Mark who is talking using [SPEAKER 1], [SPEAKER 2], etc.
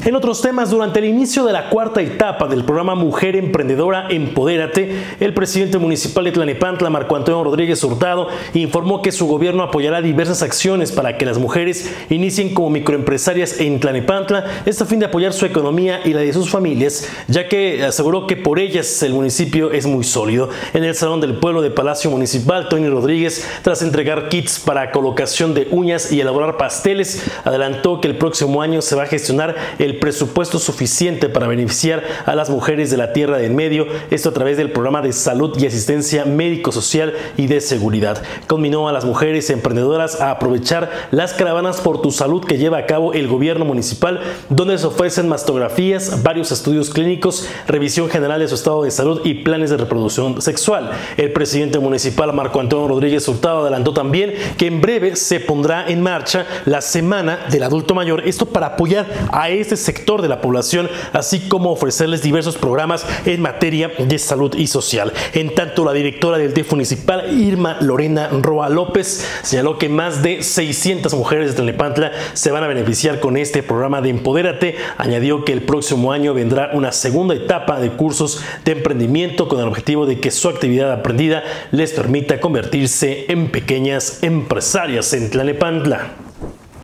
[SPEAKER 1] En otros temas, durante el inicio de la cuarta etapa del programa Mujer Emprendedora Empodérate, el presidente municipal de Tlalnepantla, Marco Antonio Rodríguez Hurtado, informó que su gobierno apoyará diversas acciones para que las mujeres inicien como microempresarias en Tlalnepantla, esto a fin de apoyar su economía y la de sus familias, ya que aseguró que por ellas el municipio es muy sólido. En el Salón del Pueblo de Palacio Municipal, Tony Rodríguez, tras entregar kits para colocación de uñas y elaborar pasteles, adelantó que el próximo año se va a gestionar el presupuesto suficiente para beneficiar a las mujeres de la Tierra del Medio, esto a través del programa de salud y asistencia médico-social y de seguridad. Conminó a las mujeres emprendedoras a aprovechar las caravanas por tu salud que lleva a cabo el gobierno municipal, donde se ofrecen mastografías, varios estudios clínicos, revisión general de su estado de salud y planes de reproducción sexual. El presidente municipal Marco Antonio Rodríguez Hurtado adelantó también que en breve se pondrá en marcha la Semana del Adulto Mayor, esto para apoyar a este sector de la población, así como ofrecerles diversos programas en materia de salud y social. En tanto, la directora del DIF municipal, Irma Lorena Roa López, señaló que más de 600 mujeres de Tlalnepantla se van a beneficiar con este programa de Empodérate. Añadió que el próximo año vendrá una segunda etapa de cursos de emprendimiento con el objetivo de que su actividad aprendida les permita convertirse en pequeñas empresarias en Tlalnepantla.